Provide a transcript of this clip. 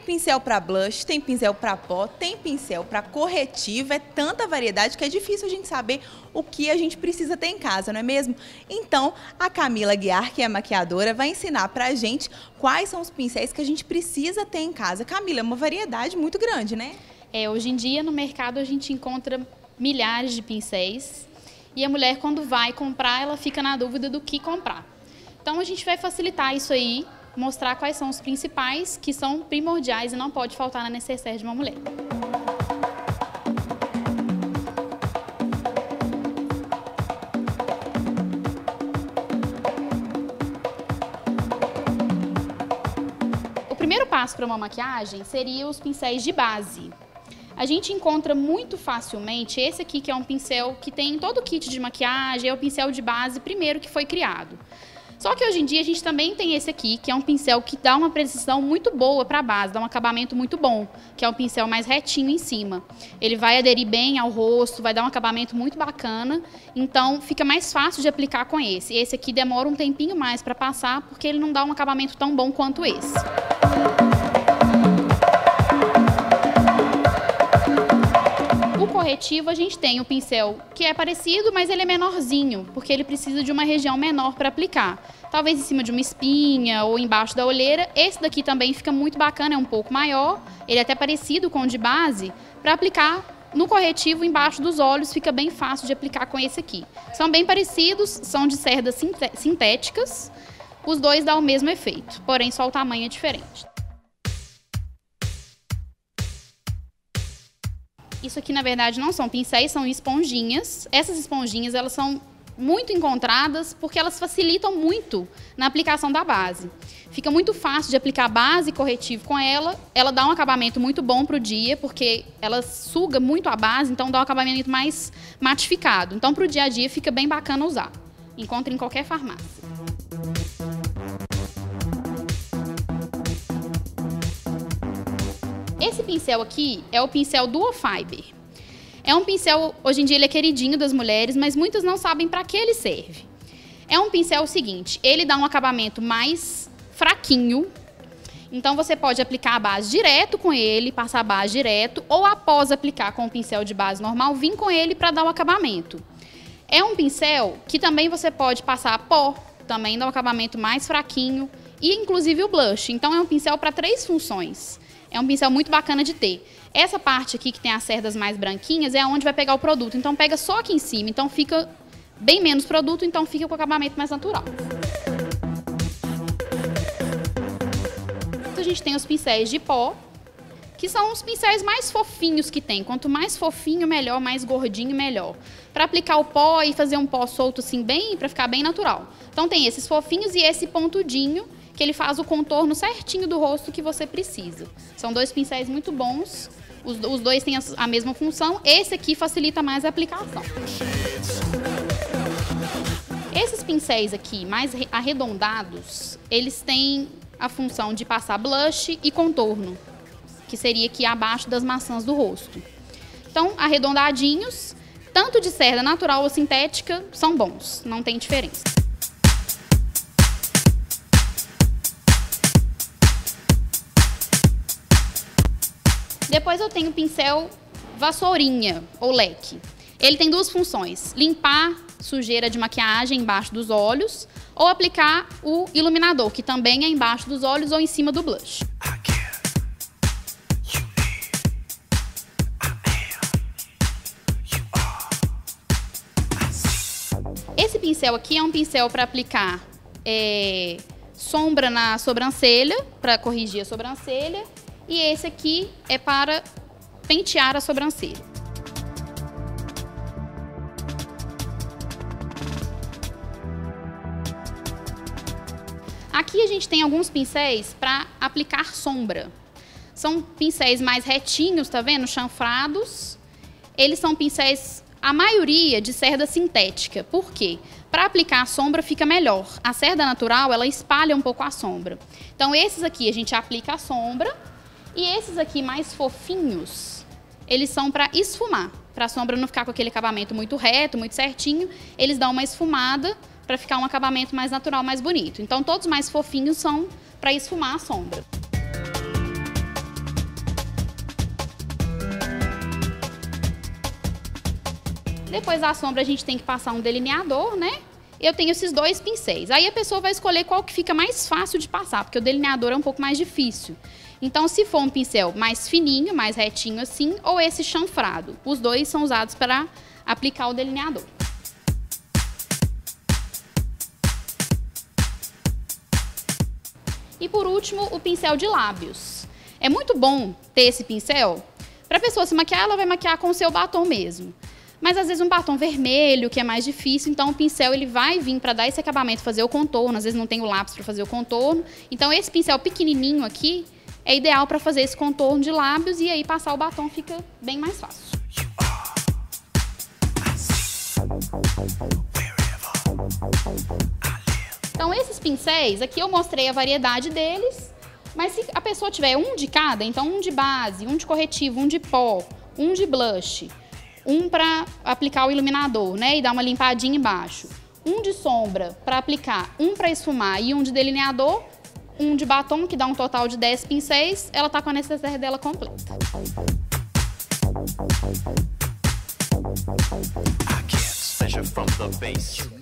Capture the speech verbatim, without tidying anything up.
pincel para blush, tem pincel para pó, tem pincel para corretivo, é tanta variedade que é difícil a gente saber o que a gente precisa ter em casa, não é mesmo? Então, a Camila Guiar, que é maquiadora, vai ensinar pra gente quais são os pincéis que a gente precisa ter em casa. Camila, é uma variedade muito grande, né? É, hoje em dia no mercado a gente encontra milhares de pincéis e a mulher, quando vai comprar, ela fica na dúvida do que comprar. Então a gente vai facilitar isso aí, mostrar quais são os principais, que são primordiais e não pode faltar na necessaire de uma mulher. O primeiro passo para uma maquiagem seria os pincéis de base. A gente encontra muito facilmente esse aqui, que é um pincel que tem em todo o kit de maquiagem, é o pincel de base primeiro que foi criado. Só que hoje em dia a gente também tem esse aqui, que é um pincel que dá uma precisão muito boa para a base, dá um acabamento muito bom, que é um pincel mais retinho em cima. Ele vai aderir bem ao rosto, vai dar um acabamento muito bacana, então fica mais fácil de aplicar com esse. Esse aqui demora um tempinho mais para passar, porque ele não dá um acabamento tão bom quanto esse. O corretivo, a gente tem o pincel que é parecido, mas ele é menorzinho, porque ele precisa de uma região menor para aplicar. Talvez em cima de uma espinha ou embaixo da olheira. Esse daqui também fica muito bacana, é um pouco maior, ele é até parecido com o de base, para aplicar no corretivo embaixo dos olhos, fica bem fácil de aplicar com esse aqui. São bem parecidos, são de cerdas sintéticas, os dois dão o mesmo efeito, porém só o tamanho é diferente. Isso aqui, na verdade, não são pincéis, são esponjinhas. Essas esponjinhas, elas são muito encontradas porque elas facilitam muito na aplicação da base. Fica muito fácil de aplicar base e corretivo com ela. Ela dá um acabamento muito bom para o dia, porque ela suga muito a base, então dá um acabamento mais matificado. Então, para o dia a dia, fica bem bacana usar. Encontra em qualquer farmácia. Esse pincel aqui é o pincel Duo Fiber. É um pincel, hoje em dia ele é queridinho das mulheres, mas muitas não sabem para que ele serve. É um pincel seguinte, ele dá um acabamento mais fraquinho, então você pode aplicar a base direto com ele, passar a base direto, ou após aplicar com o pincel de base normal, vir com ele para dar o acabamento. É um pincel que também você pode passar pó, também dá um acabamento mais fraquinho, e inclusive o blush. Então é um pincel para três funções. É um pincel muito bacana de ter. Essa parte aqui que tem as cerdas mais branquinhas é onde vai pegar o produto. Então pega só aqui em cima. Então fica bem menos produto, então fica com o acabamento mais natural. A gente tem os pincéis de pó, que são os pincéis mais fofinhos que tem. Quanto mais fofinho, melhor, mais gordinho, melhor. Para aplicar o pó e fazer um pó solto assim bem, para ficar bem natural. Então tem esses fofinhos e esse pontudinho, que ele faz o contorno certinho do rosto que você precisa. São dois pincéis muito bons, os, os dois têm a, a mesma função, esse aqui facilita mais a aplicação. Esses pincéis aqui, mais arredondados, eles têm a função de passar blush e contorno, que seria aqui abaixo das maçãs do rosto. Então, arredondadinhos, tanto de cerda natural ou sintética, são bons, não tem diferença. Depois eu tenho o pincel vassourinha ou leque. Ele tem duas funções: limpar sujeira de maquiagem embaixo dos olhos ou aplicar o iluminador, que também é embaixo dos olhos ou em cima do blush. Esse pincel aqui é um pincel para aplicar é, sombra na sobrancelha, para corrigir a sobrancelha. E esse aqui é para pentear a sobrancelha. Aqui a gente tem alguns pincéis para aplicar sombra. São pincéis mais retinhos, tá vendo? Chanfrados. Eles são pincéis, a maioria, de cerda sintética. Por quê? Para aplicar a sombra fica melhor. A cerda natural, ela espalha um pouco a sombra. Então esses aqui a gente aplica a sombra. E esses aqui mais fofinhos, eles são para esfumar, para a sombra não ficar com aquele acabamento muito reto, muito certinho. Eles dão uma esfumada para ficar um acabamento mais natural, mais bonito. Então todos mais fofinhos são para esfumar a sombra. Depois da sombra, a gente tem que passar um delineador, né? Eu tenho esses dois pincéis. Aí a pessoa vai escolher qual que fica mais fácil de passar, porque o delineador é um pouco mais difícil. Então, se for um pincel mais fininho, mais retinho assim, ou esse chanfrado. Os dois são usados para aplicar o delineador. E por último, o pincel de lábios. É muito bom ter esse pincel. Para a pessoa se maquiar, ela vai maquiar com o seu batom mesmo. Mas às vezes um batom vermelho, que é mais difícil, então o pincel ele vai vir para dar esse acabamento, fazer o contorno. Às vezes não tem o lápis para fazer o contorno. Então esse pincel pequenininho aqui é ideal para fazer esse contorno de lábios e aí passar o batom fica bem mais fácil. Então esses pincéis, aqui eu mostrei a variedade deles, mas se a pessoa tiver um de cada, então um de base, um de corretivo, um de pó, um de blush, um para aplicar o iluminador, né, e dar uma limpadinha embaixo, um de sombra para aplicar, um para esfumar e um de delineador, um de batom, que dá um total de dez pincéis, ela tá com a necessaire dela completa. I can't measure from the base.